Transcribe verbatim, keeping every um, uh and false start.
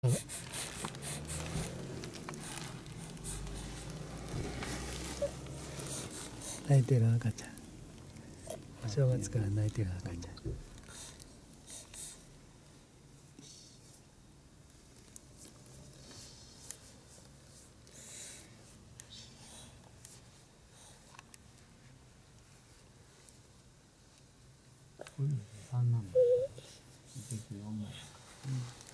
泣いてる赤ちゃん。お正月から泣いてる赤ちゃん。 これ三ナンバー。四枚。